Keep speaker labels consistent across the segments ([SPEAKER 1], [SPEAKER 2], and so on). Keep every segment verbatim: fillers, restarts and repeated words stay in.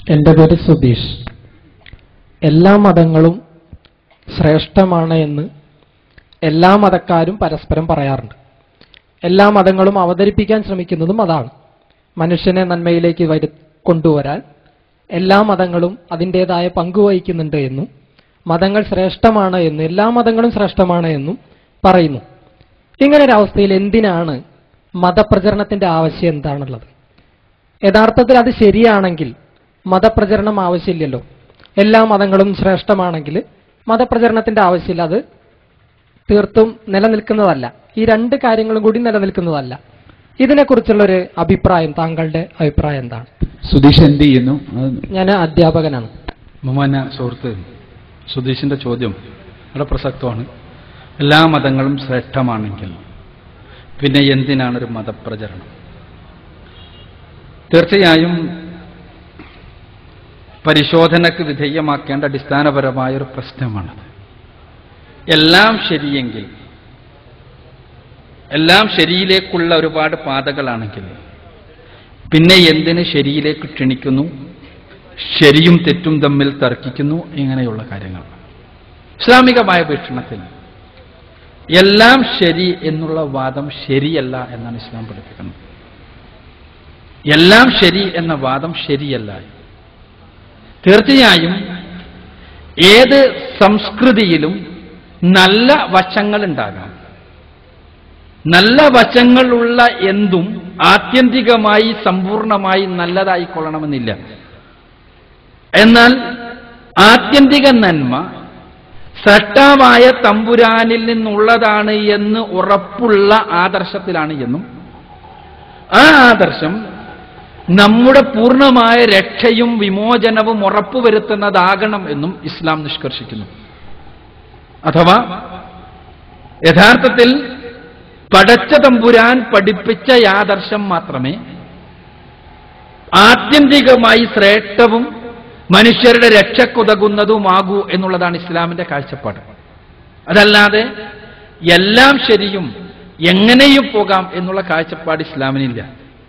[SPEAKER 1] എൻ്റെ പേര് സുധീഷ്. എല്ലാ മതങ്ങളും ശ്രേഷ്ഠമാണ് എന്ന് എല്ലാ മതക്കാരും പരസ്പരം പറയാറുണ്ട്. എല്ലാ മതങ്ങളും അവതരിപ്പിക്കാൻ ശ്രമിക്കുന്നതും അതാണ്. മനുഷ്യനെ നന്മയിലേക്ക് വരു കൊണ്ടുവരാൻ എല്ലാ മതങ്ങളും അതിൻ്റെതായ പങ്കുവഹിക്കുന്നുണ്ട് എന്നും മതങ്ങൾ ശ്രേഷ്ഠമാണ് എന്നും എല്ലാ മതങ്ങളും ശ്രേഷ്ഠമാണ് എന്നും പറയുന്നു. ഇങ്ങനൊരവസ്ഥയിൽ എന്തിനാണ് മതപ്രചരണത്തിന്റെ ആവശ്യം എന്താണുള്ളത്? യഥാർത്ഥത്തിൽ അത് ശരിയാണെങ്കിൽ മതപ്രചരണം ആവശ്യമില്ലല്ലോ. എല്ലാ മതങ്ങളും ശ്രേഷ്ഠമാണെങ്കിൽ മതപ്രചരണത്തിന്റെ ആവശ്യമില്ല. അത് തീർത്തും നിലനിൽക്കുന്നതല്ല. ഈ രണ്ട് കാര്യങ്ങളും കൂടി നിലനിൽക്കുന്നതല്ല. ഇതിനെക്കുറിച്ചുള്ളൊരു അഭിപ്രായം, താങ്കളുടെ അഭിപ്രായം എന്താണ്?
[SPEAKER 2] സുധീഷ് എന്ത് ചെയ്യുന്നു?
[SPEAKER 1] ഞാൻ അധ്യാപകനാണ്.
[SPEAKER 2] ബഹുമാന്യ സുഹൃത്ത്, സുധീഷിന്റെ ചോദ്യം വളരെ പ്രസക്തമാണ്. എല്ലാ മതങ്ങളും ശ്രേഷ്ഠമാണെങ്കിൽ പിന്നെ എന്തിനാണൊരു മതപ്രചരണം? തീർച്ചയായും പരിശോധനയ്ക്ക് വിധേയമാക്കേണ്ട അടിസ്ഥാനപരമായൊരു പ്രശ്നമാണത്. എല്ലാം ശരിയെങ്കിൽ, എല്ലാം ശരിയിലേക്കുള്ള ഒരുപാട് പാതകളാണെങ്കിൽ പിന്നെ എന്തിന് ശരിയിലേക്ക് ക്ഷണിക്കുന്നു, ശരിയും തെറ്റും തമ്മിൽ തർക്കിക്കുന്നു, ഇങ്ങനെയുള്ള കാര്യങ്ങൾ. ഇസ്ലാമികമായ വീക്ഷണത്തിൽ എല്ലാം ശരി എന്നുള്ള വാദം ശരിയല്ല എന്നാണ് ഇസ്ലാം പഠിപ്പിക്കുന്നത്. എല്ലാം ശരി എന്ന വാദം ശരിയല്ല. തീർച്ചയായും ഏത് സംസ്കൃതിയിലും നല്ല വശങ്ങളുണ്ടാകാം. നല്ല വശങ്ങളുള്ള എന്തും ആത്യന്തികമായി സമ്പൂർണമായി നല്ലതായിക്കൊള്ളണമെന്നില്ല. എന്നാൽ ആത്യന്തിക നന്മ സൃഷ്ടാവായ തമ്പുരാനിൽ നിന്നുള്ളതാണ് എന്ന് ഉറപ്പുള്ള ആദർശത്തിലാണ് എന്നും ആ ആദർശം നമ്മുടെ പൂർണ്ണമായ രക്ഷയും വിമോചനവും ഉറപ്പുവരുത്തുന്നതാകണം എന്നും ഇസ്ലാം നിഷ്കർഷിക്കുന്നു. അഥവാ യഥാർത്ഥത്തിൽ പടച്ച തമ്പുരാൻ പഠിപ്പിച്ച ആദർശം മാത്രമേ ആത്യന്തികമായി ശ്രേഷ്ഠവും മനുഷ്യരുടെ രക്ഷക്കുതകുന്നതുമാകൂ എന്നുള്ളതാണ് ഇസ്ലാമിന്റെ കാഴ്ചപ്പാട്. അതല്ലാതെ എല്ലാം ശരിയും എങ്ങനെയും പോകാം എന്നുള്ള കാഴ്ചപ്പാട് ഇസ്ലാമിനില്ല.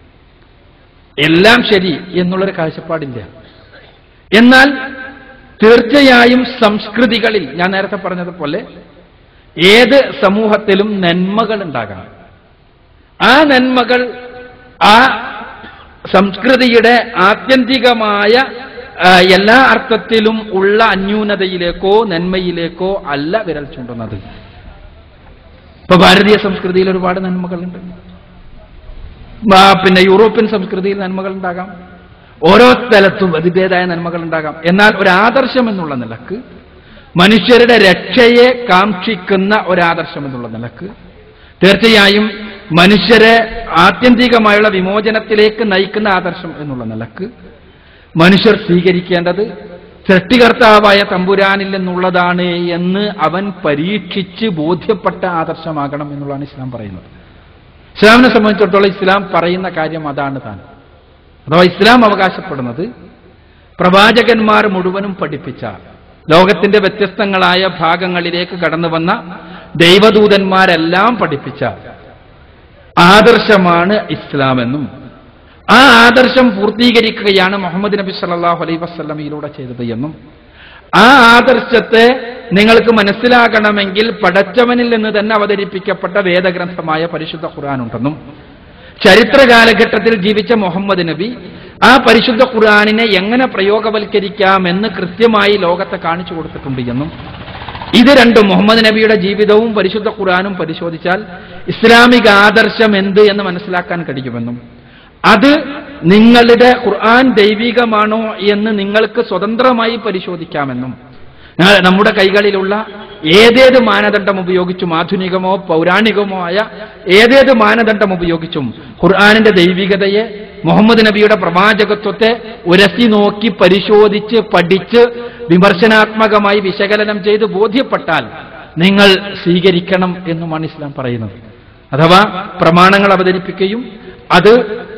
[SPEAKER 2] എല്ലാം ശരി എന്നുള്ളൊരു കാഴ്ചപ്പാടില്ല. എന്നാൽ തീർച്ചയായും സംസ്കൃതികളിൽ ഞാൻ നേരത്തെ പറഞ്ഞതുപോലെ ഏത് സമൂഹത്തിലും നന്മകൾ ഉണ്ടാകാം. ആ നന്മകൾ ആ സംസ്കൃതിയുടെ ആത്യന്തികമായ എല്ലാ അർത്ഥത്തിലും ഉള്ള അന്യൂനതയിലേക്കോ നന്മയിലേക്കോ അല്ല വിരൽ ചൂണ്ടുന്നത്. ഇപ്പൊ ഭാരതീയ സംസ്കൃതിയിൽ ഒരുപാട് നന്മകളുണ്ട്. പിന്നെ യൂറോപ്യൻ സംസ്കൃതിയിൽ നന്മകൾ ഉണ്ടാകാം. ഓരോ സ്ഥലത്തും അതിൻ്റെതായ നന്മകൾ ഉണ്ടാകാം. എന്നാൽ ഒരു ആദർശം എന്നുള്ള നിലക്ക്, മനുഷ്യരുടെ രക്ഷയെ കാക്ഷിക്കുന്ന ഒരാദർശം എന്നുള്ള നിലക്ക്, തീർച്ചയായും മനുഷ്യരെ ആത്യന്തികമായുള്ള വിമോചനത്തിലേക്ക് നയിക്കുന്ന ആദർശം എന്നുള്ള നിലക്ക് മനുഷ്യർ സ്വീകരിക്കേണ്ടത് സൃഷ്ടികർത്താവായ തമ്പുരാനിൽ നിന്നുള്ളതാണ് എന്ന് അവൻ പരീക്ഷിച്ച് ബോധ്യപ്പെട്ട ആദർശമാകണം എന്നുള്ളതാണ് ഇസ്ലാം പറയുന്നത്. ഇസ്ലാമിനെ സംബന്ധിച്ചിടത്തോളം ഇസ്ലാം പറയുന്ന കാര്യം അതാണ് താൻ. അഥവാ ഇസ്ലാം അവകാശപ്പെടുന്നത് പ്രവാചകന്മാർ മുഴുവനും പഠിപ്പിച്ച, ലോകത്തിന്റെ വ്യത്യസ്തങ്ങളായ ഭാഗങ്ങളിലേക്ക് കടന്നു വന്ന ദൈവദൂതന്മാരെല്ലാം പഠിപ്പിച്ച ആദർശമാണ് ഇസ്ലാമെന്നും ആ ആദർശം പൂർത്തീകരിക്കുകയാണ് മുഹമ്മദ് നബി സല്ലല്ലാഹു അലൈഹി വസല്ലമയിലൂടെ ചെയ്തത് എന്നും ആ ആദർശത്തെ നിങ്ങൾക്ക് മനസ്സിലാകണമെങ്കിൽ പടച്ചവനിൽ നിന്ന് തന്നെ അവതരിപ്പിക്കപ്പെട്ട വേദഗ്രന്ഥമായ പരിശുദ്ധ ഖുർആൻ ഉണ്ടെന്നും ചരിത്ര കാലഘട്ടത്തിൽ ജീവിച്ച മുഹമ്മദ് നബി ആ പരിശുദ്ധ ഖുർആനിനെ എങ്ങനെ പ്രയോഗവൽക്കരിക്കാമെന്ന് കൃത്യമായി ലോകത്തെ കാണിച്ചു കൊടുത്തിട്ടുണ്ട് എന്നും ഇത് രണ്ടും മുഹമ്മദ് നബിയുടെ ജീവിതവും പരിശുദ്ധ ഖുർആനും പരിശോധിച്ചാൽ ഇസ്ലാമിക ആദർശം എന്ത് എന്ന് മനസ്സിലാക്കാൻ കഴിയുമെന്നും അത് നിങ്ങളുടെ ഖുർആൻ ദൈവികമാണോ എന്ന് നിങ്ങൾക്ക് സ്വതന്ത്രമായി പരിശോധിക്കാമെന്നും നമ്മുടെ കൈകളിലുള്ള ഏതേത് മാനദണ്ഡം ഉപയോഗിച്ചും, ആധുനികമോ പൗരാണികമോ ആയ ഏതേത് മാനദണ്ഡം ഉപയോഗിച്ചും ഖുർആനിന്റെ ദൈവികതയെ, മുഹമ്മദ് നബിയുടെ പ്രവാചകത്വത്തെ ഉരസി നോക്കി പരിശോധിച്ച് പഠിച്ച് വിമർശനാത്മകമായി വിശകലനം ചെയ്ത് ബോധ്യപ്പെട്ടാൽ നിങ്ങൾ സ്വീകരിക്കണം എന്നുമാണ് ഇസ്ലാം പറയുന്നത്. അഥവാ പ്രമാണങ്ങൾ അവതരിപ്പിക്കുകയും അത്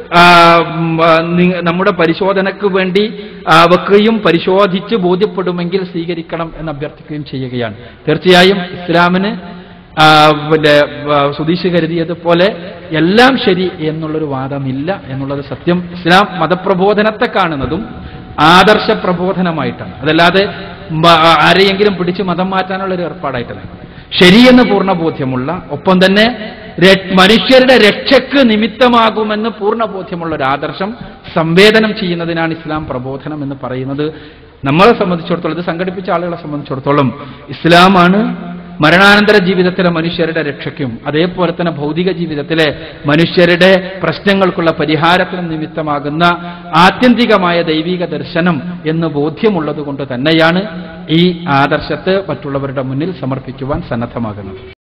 [SPEAKER 2] നമ്മുടെ പരിശോധനയ്ക്ക് വേണ്ടി വെക്കുകയും പരിശോധിച്ച് ബോധ്യപ്പെടുമെങ്കിൽ സ്വീകരിക്കണം എന്ന് അഭ്യർത്ഥിക്കുകയും ചെയ്യുകയാണ്. തീർച്ചയായും ഇസ്ലാമിന് പിന്നെ സുധീഷ് കരുതിയതുപോലെ എല്ലാം ശരി എന്നുള്ളൊരു വാദമില്ല എന്നുള്ളത് സത്യം. ഇസ്ലാം മതപ്രബോധനത്തെ കാണുന്നതും ആദർശ പ്രബോധനമായിട്ടാണ്. അതല്ലാതെ ആരെയെങ്കിലും പിടിച്ച് മതം മാറ്റാനുള്ള ഒരു ഏർപ്പാടായിട്ടല്ല. ശരിയെന്ന് പൂർണ്ണ ബോധ്യമുള്ള, ഒപ്പം തന്നെ മനുഷ്യരുടെ രക്ഷയ്ക്ക് നിമിത്തമാകുമെന്ന് പൂർണ്ണ ബോധ്യമുള്ള ഒരു ആദർശം സംവേദനം ചെയ്യുന്നതിനാണ് ഇസ്ലാം പ്രബോധനം എന്ന് പറയുന്നത്. നമ്മളെ സംബന്ധിച്ചിടത്തോളം, ഇത് സംഘടിപ്പിച്ച ആളുകളെ സംബന്ധിച്ചിടത്തോളം ഇസ്ലാമാണ് മരണാനന്തര ജീവിതത്തിലെ മനുഷ്യരുടെ രക്ഷയ്ക്കും അതേപോലെ തന്നെ ഭൗതിക ജീവിതത്തിലെ മനുഷ്യരുടെ പ്രശ്നങ്ങൾക്കുള്ള പരിഹാരത്തിനും നിമിത്തമാകുന്ന ആത്യന്തികമായ ദൈവിക ദർശനം എന്ന് ബോധ്യമുള്ളത് കൊണ്ട് തന്നെയാണ് ഈ ആദർശത്തെ മറ്റുള്ളവരുടെ മുന്നിൽ സമർപ്പിക്കുവാൻ സന്നദ്ധമാകുന്നത്.